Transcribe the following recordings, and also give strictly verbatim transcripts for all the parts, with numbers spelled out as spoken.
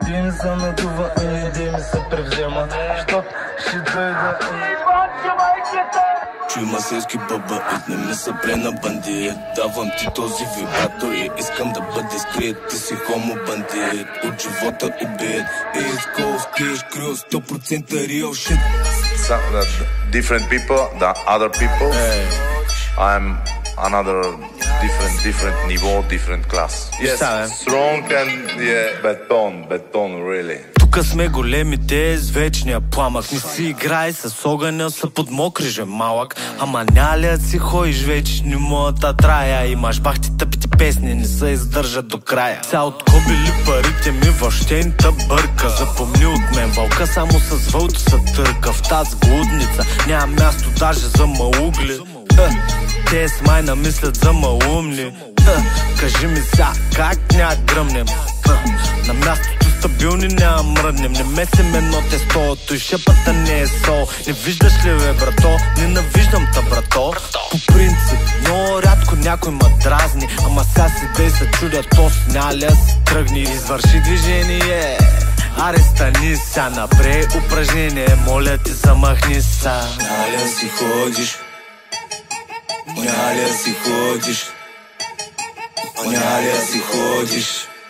Ти ми се надува и идеи ми се превзема, щот ще дойда и... Чуй масейски баба, и не ми се прена бандит. Давам ти този вибратор и искам да бъде скрит. Ти си хомо бандит, от живота убит. East Coast, Kish Crew, сто процента real shit. Some, uh, different people than other people. Hey. I'm another different, different niveau, different class. Yes, yeah. Strong and yeah, beton, beton, really. Тука сме големите с вечния пламък. Не си играй с огъня, са под мокрижен малък. Ама няля си ходиш вечни моята трая. Имаш бахти тъпите песни, не се издържат до края. Ся откобили парите ми, въобще не та бърка. Запомни от мен, вълка само с вълто се търка. В тази блудница няма място даже за маугли. Те с майна мислят за малумни. Кажи ми ся, как ня гръмнем? На мястото стабилни няма мръднем. Не месим едно тестото и шепата не е сол. Не виждаш ли бе брато? Ненавиждам та брато. По принцип, но рядко някой ма дразни. Ама ся си дей се чудя, то сняля си тръгни. Извърши движение, аре стани ся, набрей упражнение. Моля ти замахни са. Няля си ходиш, няля си ходиш, няля си ходиш,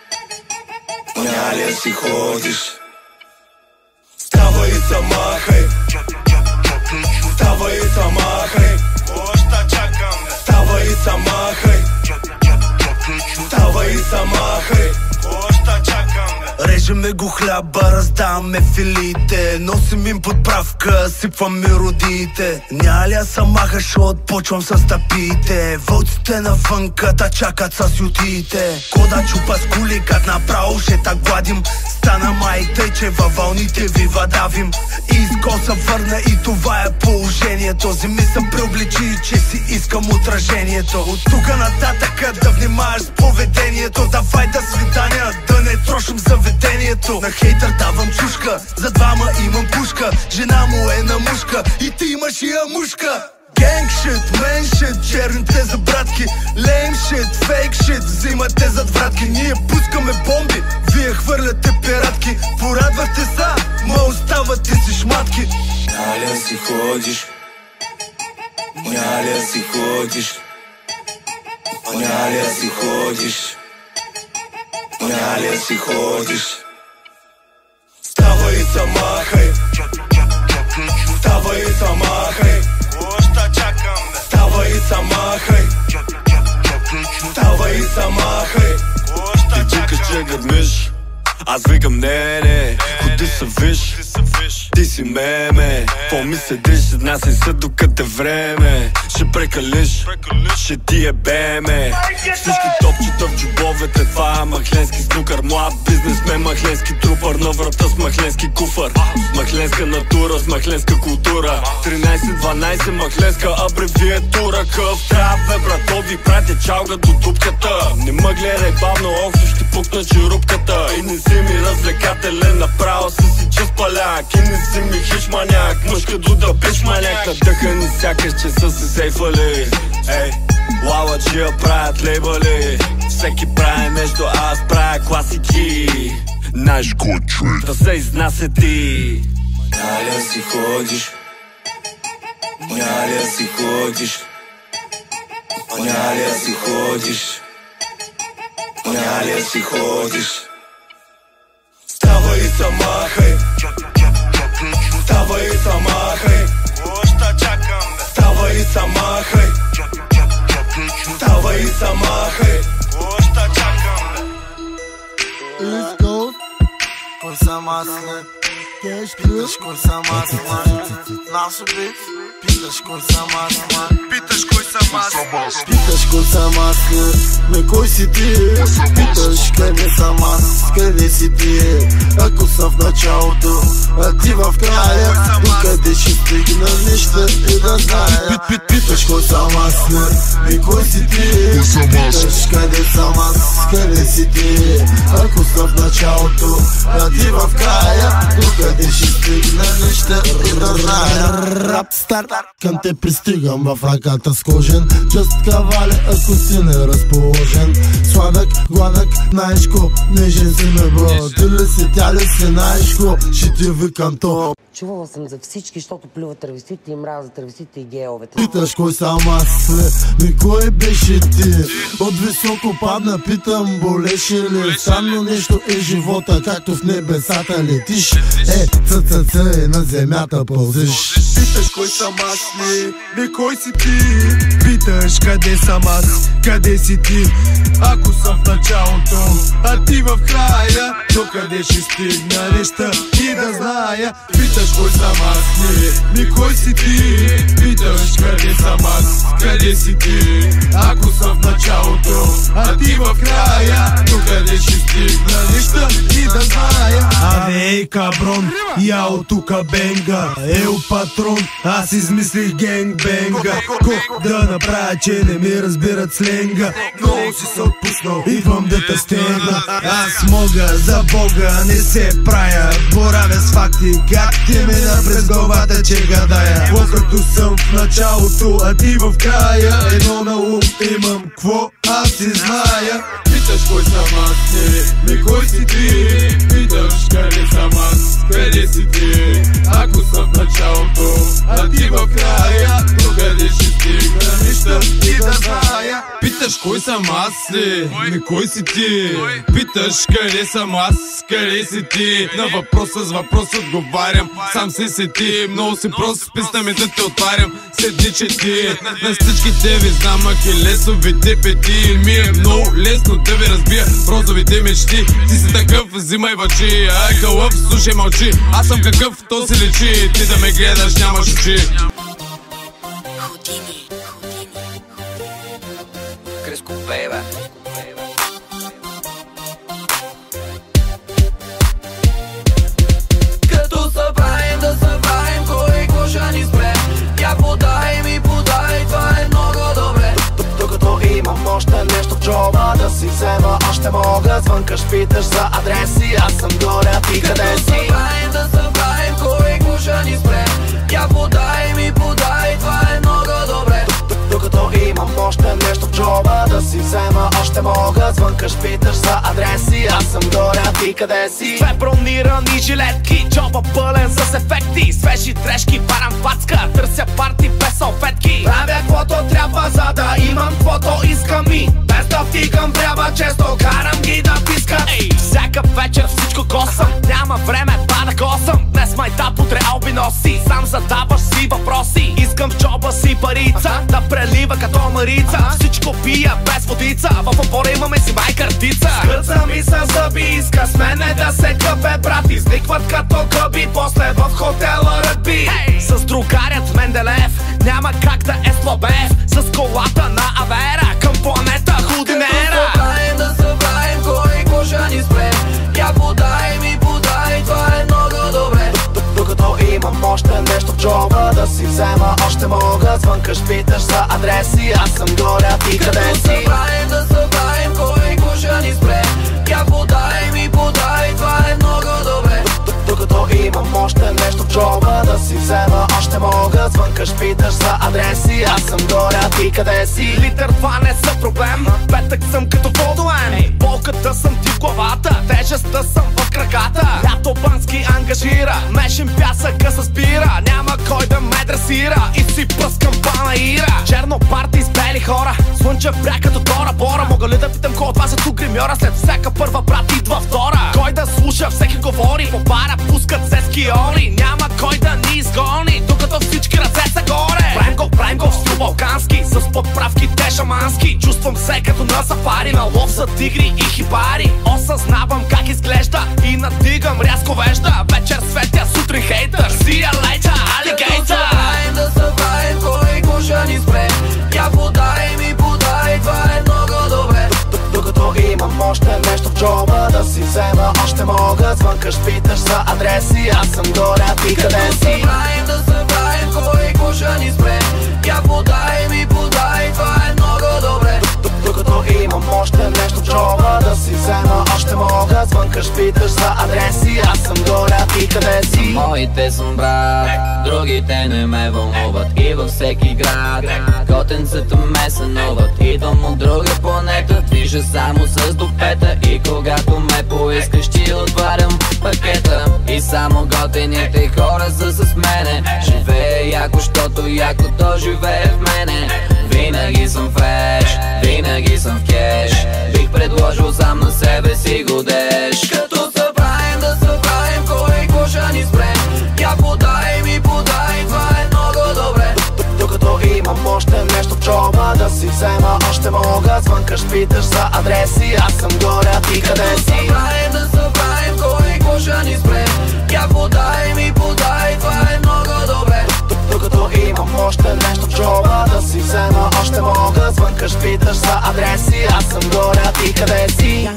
няля си ходиш. Става и се махай, става и се махай. Става и се махай, става и се махай. Режеме го хляба, раздаваме филите, носим им подправка, сипваме родите. Няля са маха, шот, почвам с тапите. Вълците навънка та чакат с ютиите. Кода чупа с кули, как направо ще та гладим. Стана май тъй, че във вълните ви вадавим. Изко се върна и това е положението. Земи се преобличи, че си искам отражението. От тука нататъка да внимаваш с поведението. Давай да свидания, да не трошим заведението. На хейтър давам чушка, за двама имам пушка. Жена му е на мушка и ти имаш и амушка. Gang shit, man shit, черните за братки. Lame shit, fake shit, взимате зад вратки. Ние пускаме бомби, вие хвърляте пиратки. Порадвахте са, ма оставате си шматки. Няля си ходиш, няля си ходиш, няля си ходиш, няля си ходиш. Става и се махай, става и се махай. Става и се махай, става и се махай. Ти викаш, че гърмиш, аз викам не, не. Ходи се виж, ти си меме. По-ми седиш, изнасяй се докато е време. Ще прекалиш, ще ти е беме. Всички топчета в джобовете, това е махленски снукър. Млад бизнесмен, махленски трупър. На врата с махленски куфър. С махленска натура, с махленска култура. тринайсет дванайсет махленска абревиатура. Къв трябва бе брато, ви пратя чалга до дупката. Не ме гледай бавно, охо ще пукна черупката. И не си ми развлекателен, направо си си чист паляк. И не си ми хич маняк, мъжка дуда биш маняк. Надъха ни сякаш, че са се сейфали. Ей, лаладжия правят лейбали. Всеки прави нещо, аз правя класики. Наш кучуй да се изнася ти. Няля си ходиш, няля си ходиш, няля си ходиш, няля си ходиш. Става и се махай, става и се махай. Става и се махай, става и се махай. East Coast, кой са масле? Питаш кой са масле? Нашо бит, питаш кой са масле? Питаш кой са масле? Питаш кой са масле? Ме кой си ти? Питаш къде съм аз? Къде си ти? Ако съм в началото, а ти в края, докъде ще стигна неща и да зная. Питаш кой съм аз? Ме кой си ти? Питаш къде съм аз? Къде си ти? Ако съм в началото, а ти в края, докъде ще стигна неща и да зная. Рапстар, Към те пристигам в ръката с кожен Just кавале, ако си не разположен. Сладък, гладък, наешко, нежен си ме бро. Ти ли си, тя ли си, наешко, ще ти викам то. Чувала съм за всички, защото плюват травестите и мразят травестите и геовете. Питаш кой съм аз, ми кой беше ти? От високо падна, питам, болеше ли? Странно нещо е живота, както в небесата летиш. Е, ц-ц-ц, и на земята пълзиш. Питаш кой съм аз ли? Ми кой си ти? Питаш къде съм аз? Къде си ти? Ако съм в началото, а ти в края, докъде ще стигна неща и да зная. Питаш кой съм аз ли? Ми кой си ти? Питаш къде съм аз? Къде си ти? Ако съм в началото, а ти в края, докъде ще стигна неща и да зная. Абе ей каброн, яо тука бенга, ел патрон, аз измислих генгбенга. Ко да направя, че не ми разбират сленга. Много си се отпуснал, идвам да те стегна. Аз мога за Бога не се правя, боравя с факти, как ти мина през главата, че гадая. Когато съм в началото, а ти в края, едно на ум имам, кво аз си зная. Питаш кой съм аз, не, ми кой си ти? Питаш къде съм аз, къде си ти? Ако съм в началото, а ти в края, докъде ще стигна неща и да зная. Питаш кой съм аз ли? Ми кой си ти? Питаш къде съм аз, къде си ти? На въпроса с въпрос отговарям, сам си си ти. Много си прост, списна ми да те отварям. Седи, че ти на всичките ви знам, ахилесовите пети. Ми е много лесно да ви разбия розовите мечти. Ти си такъв, взимай въчи, ай кълъв, слушай мълчи. Аз съм какъв, то си лечи, ти да ме гледаш нямаш очи. Криско бейбе. Като събраем да събраем, кой коша ни спре. Я подай ми подай, това е много добре. Докато имам още нещо в джоба да си взема, още мога. Звънкаш, питаш за адреси, аз съм горе, а ти къде си? Като събраем да събраем, кой коша ни спре. Я подай ми подай, това е много добре. Докато имам още нещо в джоба да си взема, още мога. Звънкаш, питаш за адреси, аз съм горе, а ти къде си? Две бронирани жилетки, джоба пълен с ефекти. Свежи трешки, парам пацка, търся парти без салфетки. Правя каквото трябва, за да имам каквото искам и без да втикам трябва често, карам ги да пискат. Ей, всяка вечер всичко косам, няма време па да косам. Днес майтап, утре албиноси, сам задаваш си въпроси. Искам в джоба си парица, да прелива като марица. Всичко пия без водица, в опора имаме си майкартица. Скърца ми са зъби, иска с мене да се къпе, брат. Изникват като гъби, после в хотела ръгби. Hey! С другарят Менделев няма как да е слабев. С колата на Авера към планета Худинера. Като събраем да събраем, кой коша ни спре. Я подай ми подай, това е много добре. Докато имам още нещо в джоба да си взема, още мога. Звънкаш, питаш за адреси, аз съм горе, а ти къде си? Като събраем да събраем, кой коша ни спре. Я подай ми подай, това е много добре. Докато имам още нещо в джоба да си взема, още мога. Звънкаш, питаш за адреси, аз съм горе, а ти къде си? Литър два не са проблем, петък съм като водолен. Болката съм ти в главата, тежестта съм в краката. Лято Бански ангажира, мешен пясъка с бира. Няма кой да ме дресира и си пръскам панаира. Черно парти с бели хора, слънчев бряг като Тора Бора. Мога ли да питам кой от вас е тук гримьора? След всяка първа брат идва втора. Кой да слуша, всеки говори, по пара пускат се скиони. Няма кой да ни изгони, докато всички ръце са горе. Правим го, правим го в стил балкански, с подправки те шамански. Чувствам се като на сафари, на лов за тигри и хибари. Осъзнавам как изглежда и надигам рязко вежда. Вечер светя, сутрин хейтър, see ya later, alligator. Като събраем да събраем, кой коша ни спре. Я подай ми подай, това е много добре. Докато имам още нещо в джоба да си взема, още мога. Звънкаш, питаш за адреси, аз съм горе, а ти къде си? Като събраем да събраем, кой коша ни спре. Я подай ми подай, това е много добре. Докато имам още нещо в джоба да си взема, още мога. Звънкаш, питаш за адреси, аз съм горя, ти къде си? Моите съм брат, другите не ме вълнуват. И във всеки град готенцата ме сънуват. Идвам от друга планета, движа само с допета. И когато ме поискаш, ти отварям пакета. И само готените хора са с мене. Живее яко, щото якото живее в мене. Винаги съм фреш, винаги съм в кеш. Бих предложил сам на себе си годеш. Като събраем да събраем, кой коша ни спре. Я подай ми, подай, това е много добре. Докато имам още нещо в джоба да си взема, още мога. Звънкаш, питаш за адреси, аз съм горя, ти къде си? Събраем да събраем, кой коша ни спре. Я подай ми, подай, това е много добре. Докато имам още нещо в джоба да си взема, още мога. Звънкаш, питаш за адреси, аз съм горя, ти къде си?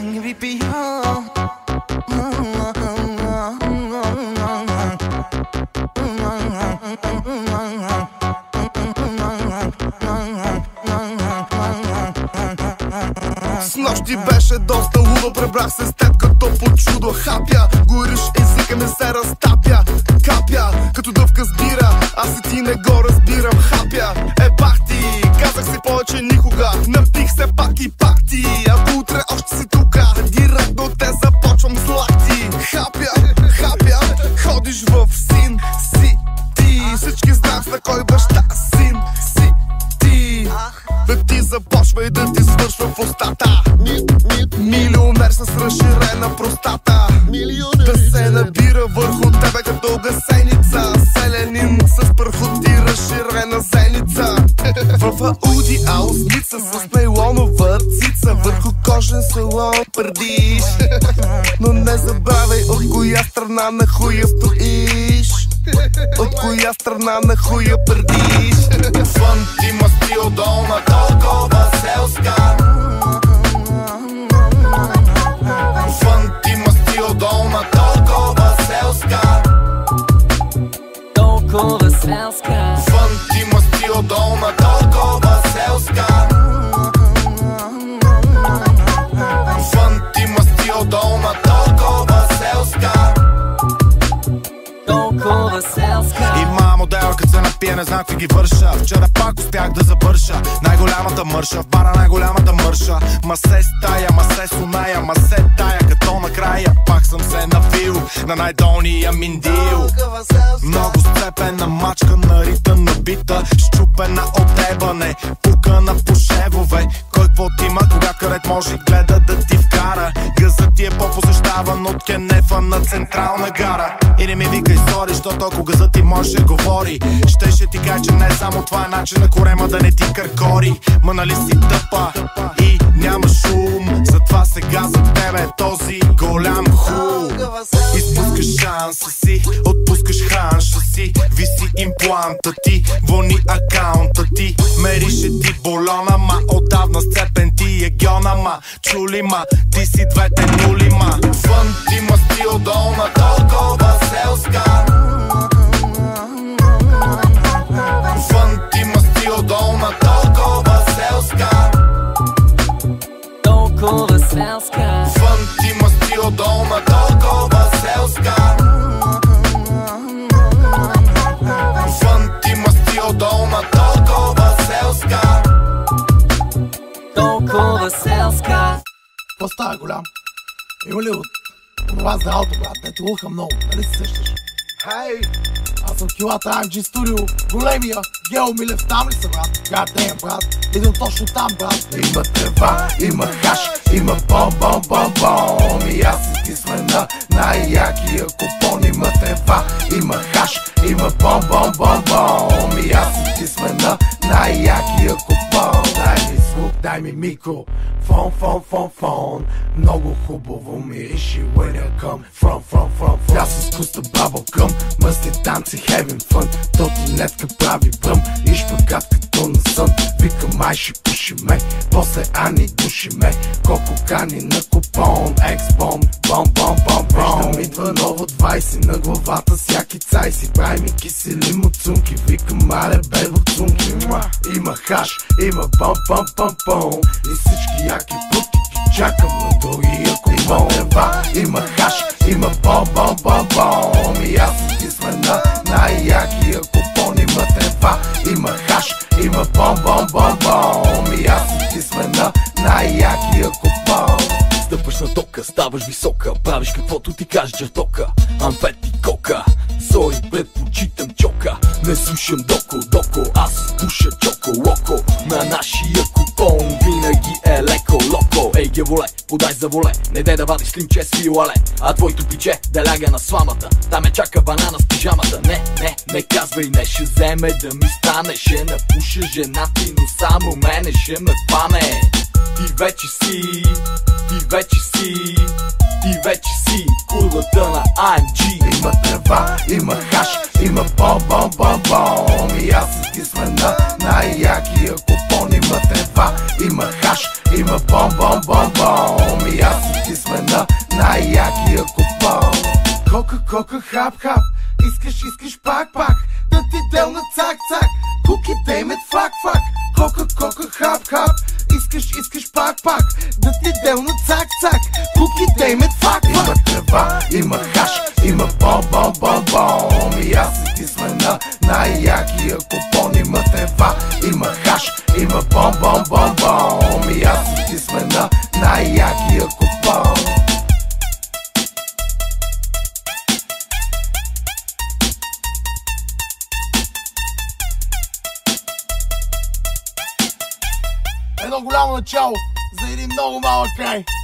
С нощи беше доста лудо, пребрах се с теб като по чудо. Хапя, гориш, езика ми се разтапя. Капя, като дъвка с бира, аз и ти не го разбирам. Хапя, е бах ти, казах си повече никога. Напих се пак и пак ти, ако утре още си тука, директно те започвам с лакти. Хапя, хапя, ходиш в син си ти. Всички знаем на кой баща син си ти. Да ти започва и да ти свършва в устата. Милионер с разширена простата. Да се набира върху тебе като гасеница. Селянин с пръхот и разширена зеница. В Ауди аусница с нейлонова цица. Върху кожен салон пърдиш. Но не забравяй от коя страна на хуя стоиш. От коя страна на хуя пърдиш. Фън има стил долна, толкова селска. Фън има стил долна, толкова селска. Толкова селска. Фън има стил долна, толкова селска. Фън има стил долна, толкова селска. Толкова селска. Има модел, като се напие, не знам какви ги върша. Вчера пак успях да завърша най-голямата мърша, в бара най-голямата мърша. Ма се стая, ма се суная, ма се тая, като накрая пак съм се навил на най-долния миндил. Много сцепена мачка, нарита, набита, щупена от ебане, пукана по шевове. Кой какво ти има, кога къдет може гледа да ти вкара. Гъзът ти е по-посещаван от кенефа на Централна гара. И не ми викай сори, защото ако газът ти може да говори, щеше ти кажа, че не само това е начин на корема да не ти къркори. Ма нали си тъпа и няма шум, затова сега за тебе е този голям хул. Изпускаш шанса си, отпускаш ханша си, виси импланта ти, вълни акаунта ти. Мерише ти болона, ма отдавна сцепен ти е гьона, ма чули ма, ти си двете нули ма. Фън ти ма стил долна, толкова селска. Фън ти ма стил долна, толкова селска. Толкова селска. Фън ти ма стил долна, толкова селска. Фън ти ма стил долна, толкова селска. Толкова селска. Какво става, голям? Има ли от това за ауто, брат? Не те луха много, нали се сещаш? Хей! Аз съм килата Ам Джи Studio, големия Гео Милев, там ли са, брат? Гадеем, брат, идем точно там, брат. Има трева, има хаш, има бом-бом-бом-бом. И аз и ти сме на най-якия купон. Има трева, има хаш, има бом-бом-бом-бом. И аз и ти сме на най-якия купон. Дай ми звук, дай ми микро, фон, фон, фон, фон. Много хубаво мириши when you come from, from, from, from. Аз с куста бабълкъм, мъсни танци, having fun. Тотинетка прави бръм и шпагат като на сън. Викам май ще пуши ме, после Ани души ме. Колко кани на купон, екс-бом, бом, бом, бом, бом. Виждам идва нова Нова двайсет на главата, всяки цай си прави ми кисели муцунки. Викам, мале, бебо цунки. Има хаш, има пам-пам-пам-пам и всички яки путки ги чакам на другия купон. Има трева, има хаш, има бом-бом-бом-бом и аз и ти сме на най-якия купон. Има трева, има хаш, има бом-бом-бом-бом и аз и ти сме на най-якия купон. Стъпваш на тока, ставаш висока, правиш каквото ти каже чертока. Амфет и кока, сори предпочитам чока. Не слушам доко, доко, аз пуша чоко, локо. На нашия купон винаги е леко, локо. Ей, геволе, подай за воле, не дай да вадиш слимче с филале. А твоето пиче да ляга на сламата, там ме чака банана с пижамата. Не, не, не казвай, не ще вземе да ми стане. Ще напуша жена ти, но само мене ще ме пане. Ти вече си, ти вече си, ти вече си курвата на ай ем джи. Има трева, има хаш, има бом-бом-бом-бом и аз и ти сме на най-якия купон. Има трева, има хаш, има бом-бом-бом-бом и аз и ти сме на най-якия купон. Кока-кока, хап-хап, искаш, искаш пак-пак да ти делна цак-цак. Куки деймет фак-фак. Кока-кока, хап-хап, искаш, искаш пак-пак да ти делна цак-цак. Куки деймет фак-фак. Има трева, има хаш, има бом-бом-бом-бом и аз и ти сме на най-якия купон. Има трева, има хаш, има бом-бом-бом-бом и аз и ти сме на най-якия купон. Едно голямо начало за един много малък край.